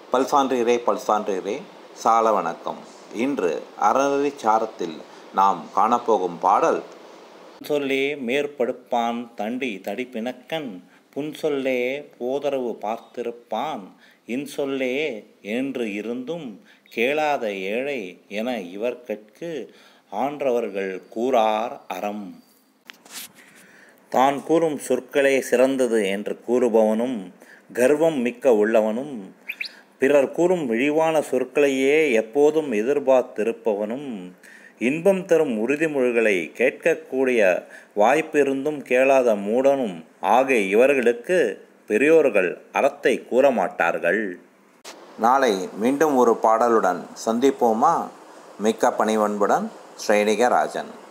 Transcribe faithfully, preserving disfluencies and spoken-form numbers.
பல்சான்றிரே பல்சான்றிரே சால வணக்கம். இன்று அறநெறிச்சாரத்தில் நாம் காணப்போகும் பாடல் சொல்லே மேற்படுப்பான் தண்டி தடிப்பிணக்கன் புன்சொல்லே போதரவு பார்த்திருப்பான் இன்சொல்லே என்று இருந்தும் கேளாத ஏழை என இவர்கட்கு ஆன்றவர்கள் கூறார் அறம். தான் கூறும் சொற்களே சிறந்தது என்று கூறுபவனும் கர்வம் மிக்க உள்ளவனும் பிறர் கூறும் இழிவான சொற்களையே எப்போதும் எதிர்பார்த்திருப்பவனும் இன்பம் தரும் உறுதிமொழிகளை கேட்கக்கூடிய வாய்ப்பிருந்தும் கேளாத மூடனும் ஆகிய இவர்களுக்கு பெரியோர்கள் அறத்தை கூறமாட்டார்கள். நாளை மீண்டும் ஒரு பாடலுடன் சந்திப்போமா? மிக்க பணிவன்புடன் ஸ்ரீனிகராஜன்.